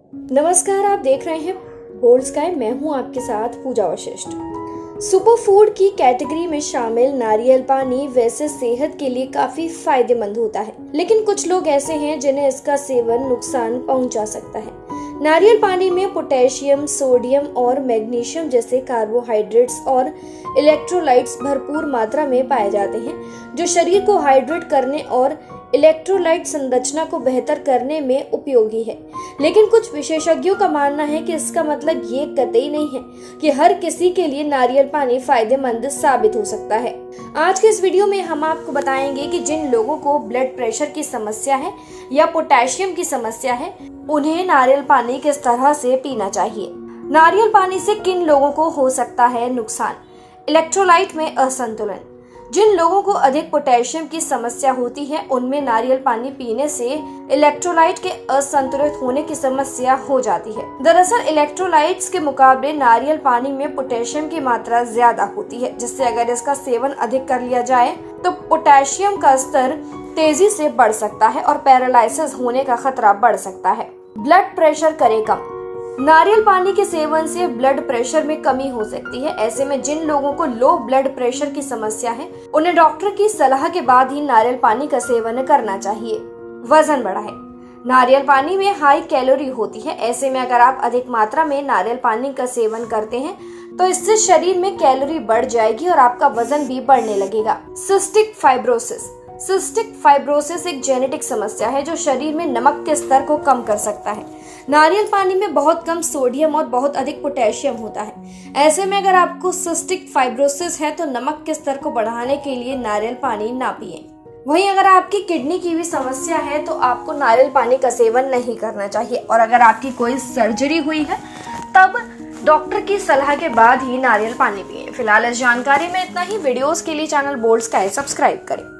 नमस्कार, आप देख रहे हैं बोल्ड स्काई। मैं हूं आपके साथ पूजा वशिष्ठ। सुपर फूड की कैटेगरी में शामिल नारियल पानी वैसे सेहत के लिए काफी फायदेमंद होता है, लेकिन कुछ लोग ऐसे हैं जिन्हें इसका सेवन नुकसान पहुंचा सकता है। नारियल पानी में पोटेशियम, सोडियम और मैग्नीशियम जैसे कार्बोहाइड्रेट्स और इलेक्ट्रोलाइट्स भरपूर मात्रा में पाए जाते हैं, जो शरीर को हाइड्रेट करने और इलेक्ट्रोलाइट संरचना को बेहतर करने में उपयोगी है। लेकिन कुछ विशेषज्ञों का मानना है कि इसका मतलब ये कतई नहीं है कि हर किसी के लिए नारियल पानी फायदेमंद साबित हो सकता है। आज के इस वीडियो में हम आपको बताएंगे कि जिन लोगों को ब्लड प्रेशर की समस्या है या पोटेशियम की समस्या है, उन्हें नारियल पानी किस तरह से पीना चाहिए। नारियल पानी से किन लोगों को हो सकता है नुकसान। इलेक्ट्रोलाइट में असंतुलन। जिन लोगों को अधिक पोटेशियम की समस्या होती है, उनमें नारियल पानी पीने से इलेक्ट्रोलाइट के असंतुलित होने की समस्या हो जाती है। दरअसल इलेक्ट्रोलाइट्स के मुकाबले नारियल पानी में पोटेशियम की मात्रा ज्यादा होती है, जिससे अगर इसका सेवन अधिक कर लिया जाए तो पोटेशियम का स्तर तेजी से बढ़ सकता है और पैरालिसिस होने का खतरा बढ़ सकता है। ब्लड प्रेशर करे कम। नारियल पानी के सेवन से ब्लड प्रेशर में कमी हो सकती है। ऐसे में जिन लोगों को लो ब्लड प्रेशर की समस्या है, उन्हें डॉक्टर की सलाह के बाद ही नारियल पानी का सेवन करना चाहिए। वजन बढ़ाए। नारियल पानी में हाई कैलोरी होती है। ऐसे में अगर आप अधिक मात्रा में नारियल पानी का सेवन करते हैं तो इससे शरीर में कैलोरी बढ़ जाएगी और आपका वजन भी बढ़ने लगेगा। Cystic fibrosis. सिस्टिक फाइब्रोसिस एक जेनेटिक समस्या है जो शरीर में नमक के स्तर को कम कर सकता है। नारियल पानी में बहुत कम सोडियम और बहुत अधिक पोटेशियम होता है। ऐसे में अगर आपको सिस्टिक फाइब्रोसिस है तो नमक के स्तर को बढ़ाने के लिए नारियल पानी ना पिएं। वहीं अगर आपकी किडनी की भी समस्या है तो आपको नारियल पानी का सेवन नहीं करना चाहिए, और अगर आपकी कोई सर्जरी हुई है तब डॉक्टर की सलाह के बाद ही नारियल पानी पिएं। फिलहाल इस जानकारी में इतना ही। वीडियोस के लिए चैनल बोल्ड स्काई सब्सक्राइब करें।